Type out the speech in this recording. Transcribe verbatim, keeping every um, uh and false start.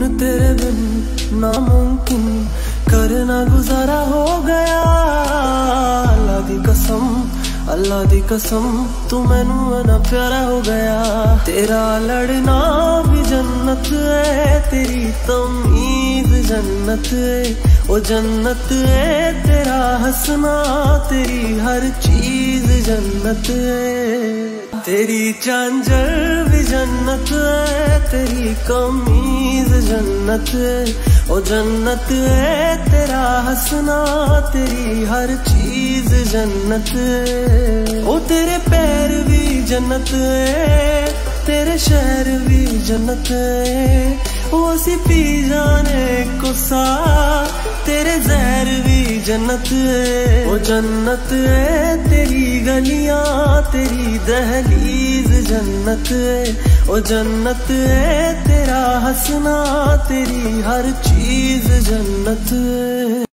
तेरे बिन नामुमकिन करना गुजारा हो गया। अल्लाह दी कसम अल्लाह दी कसम तू मैनू ना प्यारा हो गया। तेरा लड़ना भी जन्नत है, तेरी तमीज जन्नत है, ओ जन्नत है। तेरा हंसना तेरी हर चीज जन्नत है। तेरी चांजर भी जन्नत है, तेरी कमीज जन्नत है, ओ जन्नत है। तेरा हंसना तेरी हर चीज जन्नत है। ओ तेरे पैर भी जन्नत है, तेरे शहर भी जन्नत है। ओ असी पी जाने कोसा तेरे जहर भी जन्नत है, ओ जन्नत है। तेरी गलियां तेरी दहलीज जन्नत है, ओ जन्नत है। तेरा हंसना तेरी हर चीज जन्नत है।